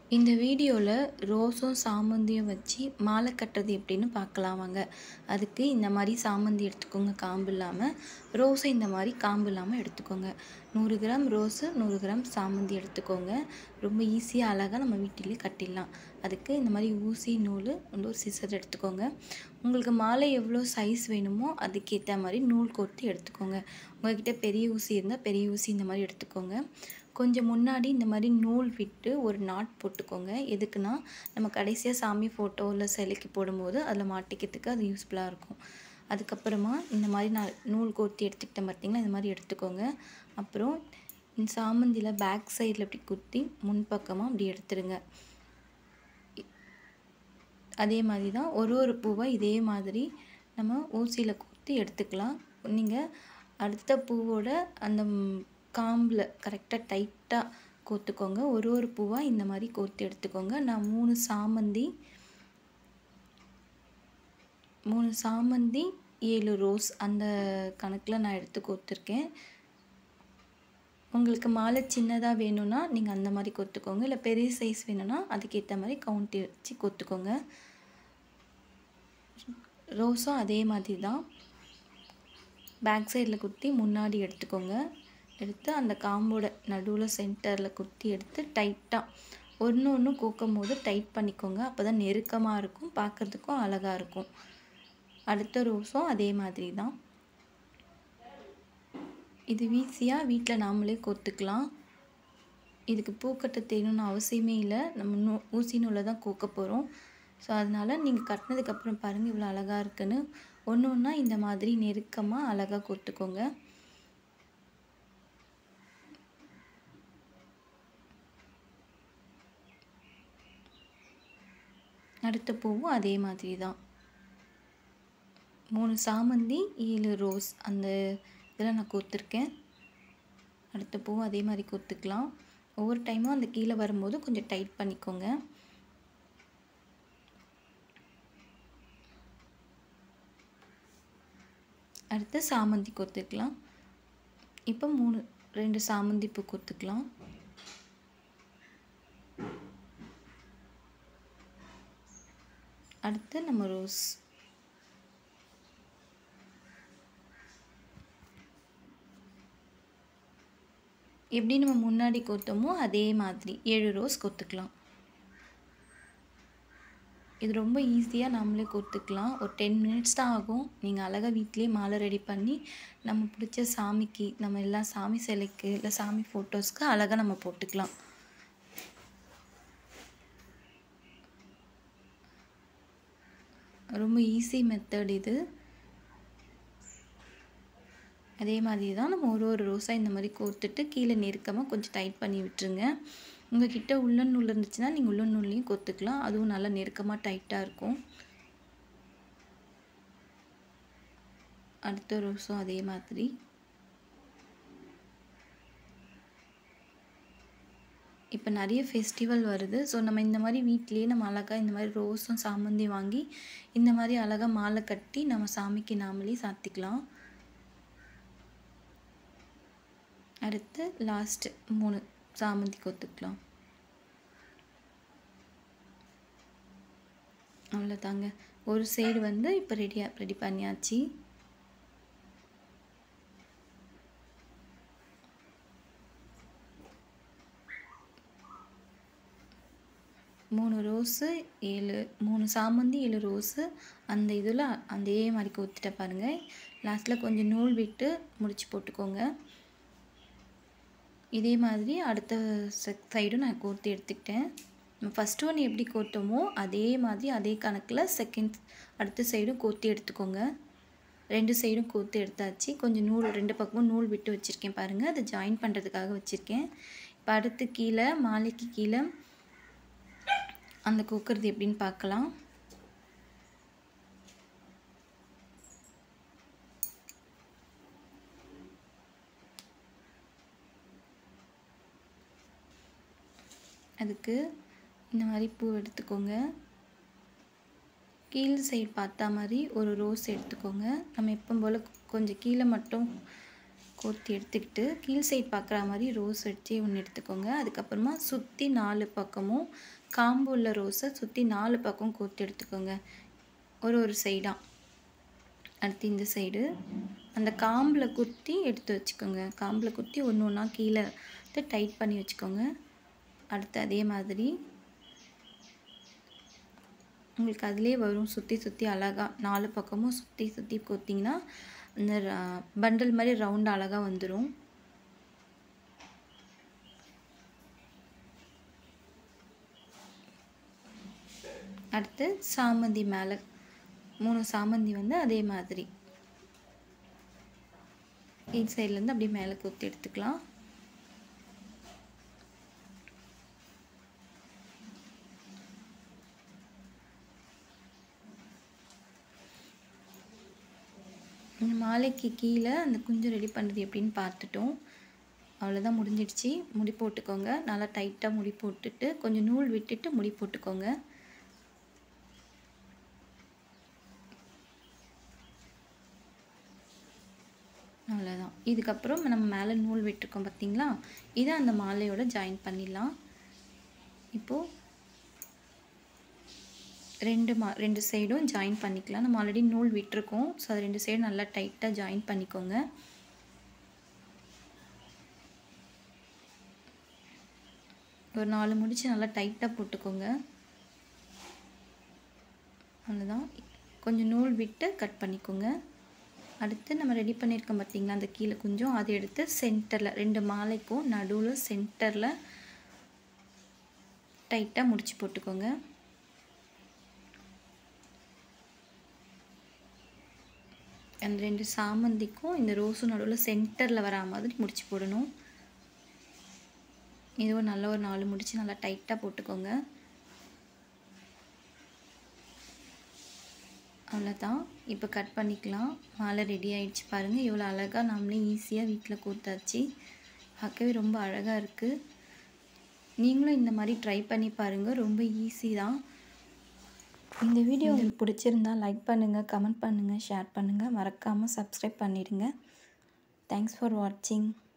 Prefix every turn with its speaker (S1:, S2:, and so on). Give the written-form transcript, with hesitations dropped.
S1: இந்த வீடியோல ரோஸும் சாமந்தியும் வச்சு மாலை கட்டுறது எப்படின்னு பார்க்கலாம் வாங்க. அதுக்கு இந்த மாதிரி சாமந்தி எடுத்துக்கோங்க காம்பு இல்லாமல். ரோஸை இந்த மாதிரி காம்பு இல்லாமல் எடுத்துக்கோங்க. 100 கிராம் ரோஸு, 100 கிராம் சாமந்தி எடுத்துக்கோங்க. ரொம்ப ஈஸியாக அழகாக நம்ம வீட்டிலேயே கட்டிடலாம். அதுக்கு இந்த மாதிரி ஊசி நூல் ஒரு சிசர் எடுத்துக்கோங்க. உங்களுக்கு மாலை எவ்வளோ சைஸ் வேணுமோ அதுக்கேற்ற மாதிரி நூல் கோர்த்து எடுத்துக்கோங்க. உங்கள்கிட்ட பெரிய ஊசி இருந்தால் பெரிய ஊசி இந்த மாதிரி எடுத்துக்கோங்க. கொஞ்சம் முன்னாடி இந்த மாதிரி நூல் விட்டு ஒரு நாட் போட்டுக்கோங்க. எதுக்குன்னா நம்ம கடைசியாக சாமி ஃபோட்டோ இல்லை சிலைக்கு போடும்போது அதில் மாட்டிக்கிறதுக்கு அது யூஸ்ஃபுல்லாக இருக்கும். அதுக்கப்புறமா இந்த மாதிரி நான் நூல் கோர்த்தி எடுத்துக்கிட்டேன் பார்த்தீங்களா, இந்த மாதிரி எடுத்துக்கோங்க. அப்புறம் இந்த சாமந்தியில் பேக் சைடில் இப்படி குத்தி முன்பக்கமாக அப்படி எடுத்துருங்க. அதே மாதிரி தான் ஒரு பூவை இதே மாதிரி நம்ம ஊசியில் குத்தி எடுத்துக்கலாம். நீங்கள் அடுத்த பூவோட அந்த காம்பில் கரெக்டாக டைட்டாக கோர்த்துக்கோங்க. ஒரு பூவாக இந்த மாதிரி கோர்த்து எடுத்துக்கோங்க. நான் 3 சாமந்தி 7 ரோஸ் அந்த கணக்கில் நான் எடுத்து கோர்த்துருக்கேன். உங்களுக்கு மாலை சின்னதாக வேணும்னா நீங்கள் அந்த மாதிரி கோர்த்துக்கோங்க. இல்லை பெரிய சைஸ் வேணும்னா அதுக்கேற்ற மாதிரி கவுண்ட் வச்சு கோர்த்துக்கோங்க. ரோஸும் அதே மாதிரி தான் பேக் சைடில் குத்தி முன்னாடி எடுத்துக்கோங்க. எடுத்து அந்த காம்போட நடுவில் சென்டரில் குத்தி எடுத்து டைட்டாக ஒன்று கோக்கும் போது டைட் பண்ணிக்கோங்க. அப்போ தான் நெருக்கமாக இருக்கும், பார்க்குறதுக்கும் அழகாக இருக்கும். அடுத்த ரோஸும் அதே மாதிரி தான். இது ஈஸியாக வீட்டில் நாமளே கோர்த்துக்கலாம். இதுக்கு பூக்கட்ட தெரியணும்னு அவசியமே இல்லை. நம்ம ஊசி நூலை தான் கோக்க போகிறோம். ஸோ அதனால் நீங்கள் கட்டினதுக்கப்புறம் பாருங்கள் இவ்வளோ அழகாக இருக்குன்னு. ஒன்றா இந்த மாதிரி நெருக்கமாக அழகாக கோர்த்துக்கோங்க. அடுத்த பூவும் அதே மாதிரி தான். 3 சாமந்தி 7 ரோஸ் அந்த இதில் நான் கோர்த்துருக்கேன். அடுத்த பூவும் அதே மாதிரி கோர்த்துக்கலாம். ஒவ்வொரு டைமும் அந்த கீழே வரும்போது கொஞ்சம் டைட் பண்ணிக்கோங்க. அடுத்து சாமந்தி கோர்த்துக்கலாம். இப்போ 2 சாமந்தி பூ கோர்த்துக்கலாம். அடுத்து நம்ம ரோஸ். எப்படி நம்ம முன்னாடி கோர்த்தோமோ அதே மாதிரி 7 ரோஸ் கோர்த்துக்கலாம். இது ரொம்ப ஈஸியாக நம்மளே கோர்த்துக்கலாம். ஒரு 10 மினிட்ஸ் தான் ஆகும். நீங்கள் அழகாக வீட்டிலேயே மாலை ரெடி பண்ணி நம்ம பிடிச்ச சாமிக்கு, நம்ம எல்லாம் சாமி சிலைக்கு இல்லை சாமி ஃபோட்டோஸ்க்கு அழகாக நம்ம போட்டுக்கலாம். ரொம்ப ஈஸி மெத்தட் இது. அதே மாதிரி தான் நம்ம ஒரு ரோஸாக இந்த மாதிரி கோர்த்துட்டு கீழே நெருக்கமாக கொஞ்சம் டைட் பண்ணி விட்டுருங்க. உங்கள் கிட்ட உள்ளன் நூல் இருந்துச்சுன்னா நீங்கள் உள்ளன் நூல்லையும் கோர்த்துக்கலாம். அதுவும் நல்லா நெருக்கமாக டைட்டாக இருக்கும். அடுத்த ரோஸும் அதே மாதிரி. இப்போ நிறைய ஃபெஸ்டிவல் வருது. ஸோ நம்ம இந்த மாதிரி வீட்டிலேயே நம்ம அழகாக இந்த மாதிரி ரோஸும் சாமந்தி வாங்கி இந்த மாதிரி அழகாக மாலை கட்டி நம்ம சாமிக்கு நாமளே சாத்திக்கலாம். அடுத்து லாஸ்ட் 3 சாமந்தி கோர்த்துக்கலாம். அவ்வளோதாங்க. ஒரு சைடு வந்து இப்போ ரெடி பண்ணியாச்சு. ரோஸு 3 சாமந்தி 7 ரோஸு அந்த இதில் அதே மாதிரி கோர்த்துட்ட பாருங்கள். லாஸ்ட்டில் கொஞ்சம் நூல் விட்டு முடிச்சு போட்டுக்கோங்க. இதே மாதிரி அடுத்த சைடும் நான் கோர்த்து எடுத்துக்கிட்டேன். ஃபஸ்ட் ஒன் எப்படி கோர்த்தோமோ அதே மாதிரி அதே கணக்கில் அடுத்த சைடும் கோர்த்து எடுத்துக்கோங்க. 2 சைடும் கோர்த்து எடுத்தாச்சு. கொஞ்சம் நூல் 2 பக்கமும் நூல் விட்டு வச்சுருக்கேன் பாருங்கள். அதை ஜாயின் பண்ணுறதுக்காக வச்சுருக்கேன். இப்போ அடுத்து கீழே மாலைக்கு கீழே அந்த கோக்கிறது எப்படின்னு பார்க்கலாம். அதுக்கு இந்த மாதிரி பூ எடுத்துக்கோங்க. கீழ் சைடு பார்த்தா மாதிரி ஒரு ரோஸ் எடுத்துக்கோங்க. நம்ம எப்போ போல் கொஞ்சம் கீழே மட்டும் கோர்த்து எடுத்துக்கிட்டு கீழ் சைட் பார்க்குற மாதிரி ரோஸ் வச்சு ஒன்று எடுத்துக்கோங்க. அதுக்கப்புறமா சுற்றி 4 பக்கமும் காம்பு உள்ள ரோஸை சுற்றி 4 பக்கம் கோர்த்து எடுத்துக்கோங்க, ஒரு சைடாக. அடுத்து இந்த சைடு அந்த காம்பில் குத்தி எடுத்து வச்சுக்கோங்க. காம்பில் குத்தி ஒன்று ஒன்றா கீழே டைட் பண்ணி வச்சுக்கோங்க. அடுத்து அதே மாதிரி உங்களுக்கு அதிலே வரும், சுற்றி சுற்றி அழகாக 4 பக்கமும் சுற்றி சுற்றி கோத்திங்கன்னா இந்த பண்டல் மாதிரி ரவுண்ட் அழகாக வந்துடும். அடுத்து சாமந்தி மேலே 3 சாமந்தி வந்து அதே மாதிரி இந்த சைட்லேருந்து அப்படியே மேலே கொத்தி எடுத்துக்கலாம். இந்த மாலைக்கு கீழே அந்த குஞ்சு ரெடி பண்ணுறது எப்படின்னு பார்த்துட்டோம். அவ்வளோதான், முடிஞ்சிடுச்சு. முடி போட்டுக்கோங்க. நல்லா டைட்டாக முடி போட்டுட்டு கொஞ்சம் நூல் விட்டுட்டு முடி போட்டுக்கோங்க. அவ்வளோதான். இதுக்கப்புறம் நம்ம மேலே நூல் விட்டுருக்கோம் பார்த்தீங்களா, இதை அந்த மாலையோட ஜாயின் பண்ணிடலாம். இப்போது ரெண்டு சைடும் ஜாயின் பண்ணிக்கலாம். நம்ம ஆல்ரெடி நூல் விட்டுருக்கோம், ஸோ அது 2 சைடும் நல்லா டைட்டாக ஜாயின் பண்ணிக்கோங்க. ஒரு 4 முடிச்சு நல்லா டைட்டாக போட்டுக்கோங்க. அவ்வளோதான். கொஞ்சம் நூல் விட்டு கட் பண்ணிக்கோங்க. அடுத்து நம்ம ரெடி பண்ணியிருக்கோம் பார்த்தீங்களா அந்த கீழே கொஞ்சம், அதை எடுத்து சென்டரில் 2 மாலைக்கும் நடுவில் சென்டரில் டைட்டாக முடிச்சு போட்டுக்கோங்க. அந்த 2 சாமந்திக்கும் இந்த ரோஸும் நடுவில் சென்டரில் வரா மாதிரி முடிச்சு போடணும். இதுவும் நல்ல ஒரு 4 முடிச்சு நல்லா டைட்டாக போட்டுக்கோங்க. அவ்வளோதான். இப்போ கட் பண்ணிக்கலாம். மாலை ரெடி ஆகிடுச்சு பாருங்கள். இவ்வளோ அழகாக நம்மளே ஈஸியாக வீட்டில் கோர்த்தாச்சு. பார்க்கவே ரொம்ப அழகாக இருக்குது. நீங்களும் இந்த மாதிரி ட்ரை பண்ணி பாருங்கள், ரொம்ப ஈஸி தான். இந்த வீடியோ உங்களுக்கு பிடிச்சிருந்தா லைக் பண்ணுங்கள், கமெண்ட் பண்ணுங்கள், ஷேர் பண்ணுங்கள், மறக்காமல் சப்ஸ்கிரைப் பண்ணிடுங்க. தேங்க்ஸ் ஃபார் வாட்சிங்.